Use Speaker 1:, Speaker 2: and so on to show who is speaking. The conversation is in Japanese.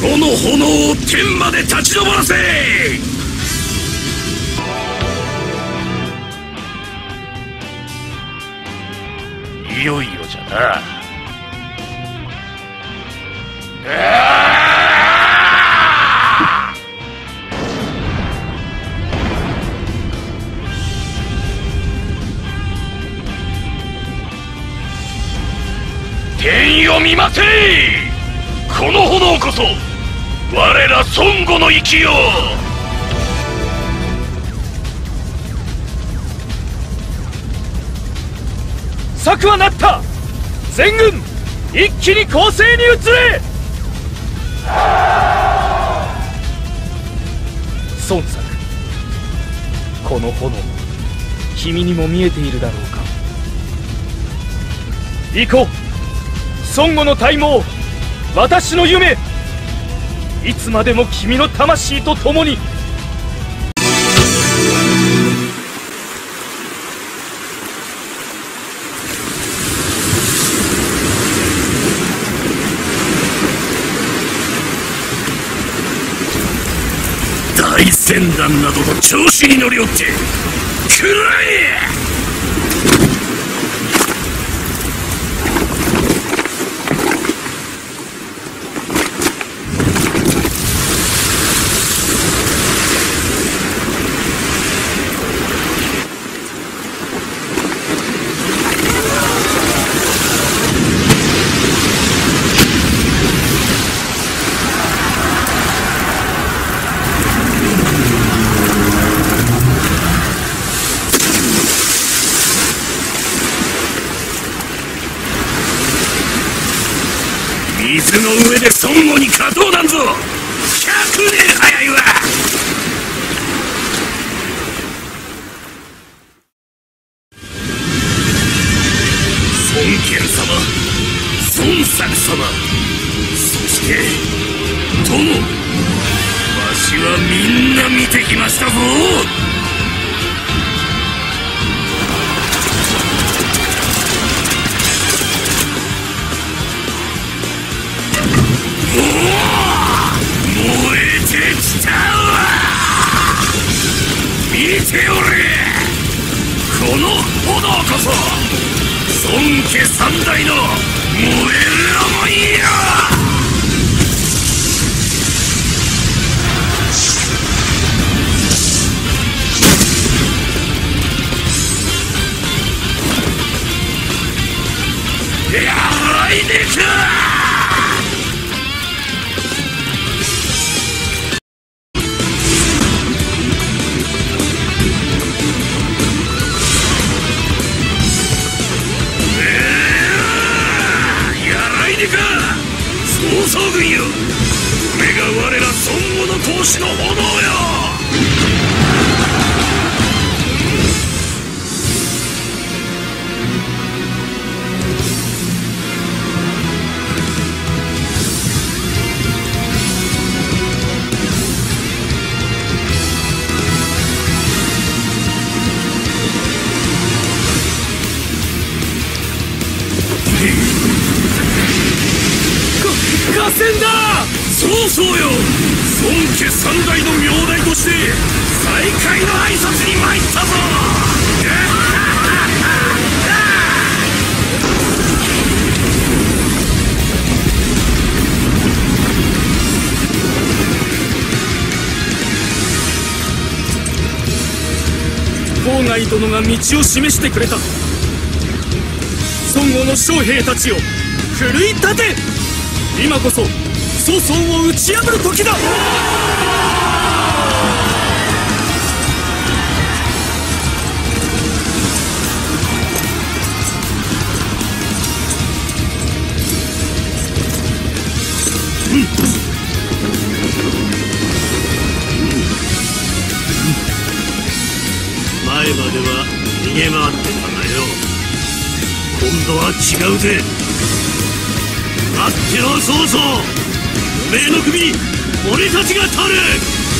Speaker 1: その炎を天まで立ち上らせ。いよいよじゃな。天よ見ませ。この炎こそ我ら孫悟の息よ。
Speaker 2: 策はなった。全軍一気に攻勢に移れ。孫作、この炎君にも見えているだろうか。行こう孫悟の大謀、私の夢、いつまでも君の魂と共に。
Speaker 1: 大船団などと調子に乗りおって食らえ。水の上で孫悟に勝とうなんぞ100年早いわ。孫権様、孫作様、そして友、わしはみんな見てきましたぞ。燃えてきたわ。見ておれ、この炎こそ孫家三代の燃える想いよ。やらいでか。曹操軍よ、これが我ら孫悟の闘志の炎よ。
Speaker 2: 合戦だ。
Speaker 1: そうよ、孫家三代の名代として再会の挨拶に参ったぞ。
Speaker 2: 郊外殿が道を示してくれた。孫悟の将兵たちを奮い立て。今こそ曹操を打ち破る時だ。
Speaker 1: 前までは逃げ回ってたんだよ。今度は違うぜ。待ってろ曹操、おめえの首俺たちが取る。